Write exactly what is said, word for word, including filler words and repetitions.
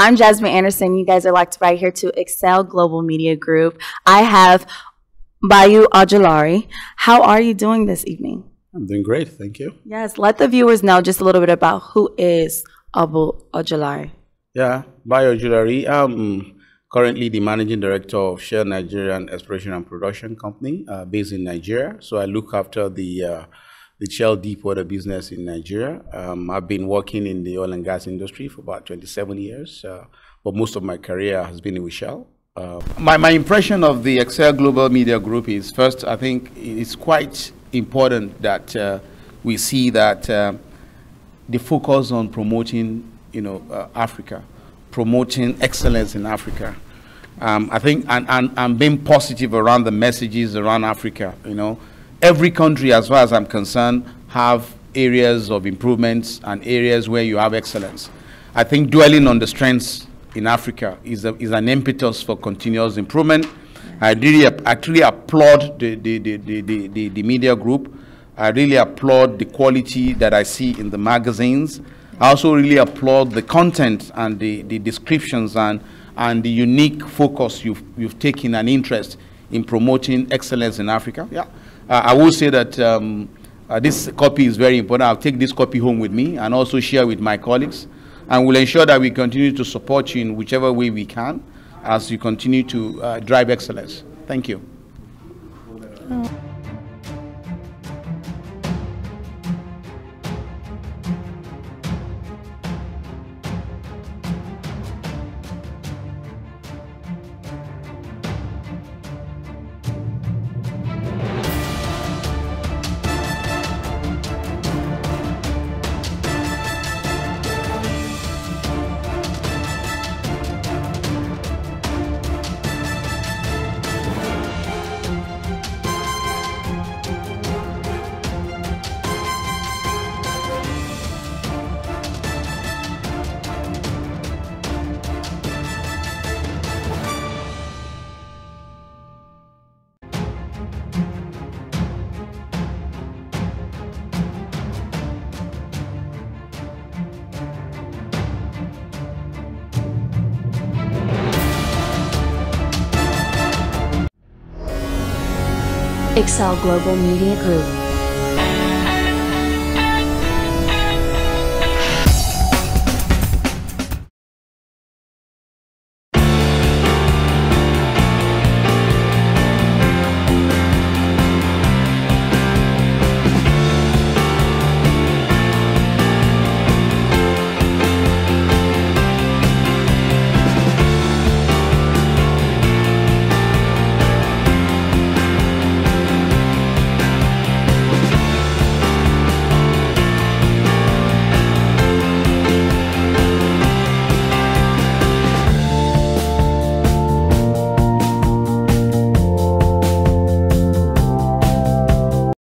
I'm Jasmine Anderson. You guys are locked right here to Excel Global Media Group. I have Bayo Ojulari. How are you doing this evening? I'm doing great, thank you. Yes, let the viewers know just a little bit about who is Abu Ojulari. Yeah, Bayo Ojulari. I'm currently the managing director of Shell Nigerian Exploration and Production Company uh, based in Nigeria. So I look after the uh, the Shell deepwater business in Nigeria. Um, I've been working in the oil and gas industry for about twenty-seven years, uh, but most of my career has been with Shell. Uh, my, my impression of the Excel Global Media Group is, first, I think it's quite important that uh, we see that uh, the focus on promoting, you know, uh, Africa, promoting excellence in Africa. Um, I think, and, and, and being positive around the messages around Africa, you know. Every country, as far as I'm concerned, have areas of improvements and areas where you have excellence. I think dwelling on the strengths in Africa is, a, is an impetus for continuous improvement. I really actually applaud the, the, the, the, the, the media group. I really applaud the quality that I see in the magazines. I also really applaud the content and the, the descriptions and, and the unique focus you've, you've taken an interest in promoting excellence in Africa. Yeah. Uh, I will say that um, uh, this copy is very important. I'll take this copy home with me and also share with my colleagues. And we'll ensure that we continue to support you in whichever way we can as you continue to uh, drive excellence. Thank you. Oh. Excel Global Media Group.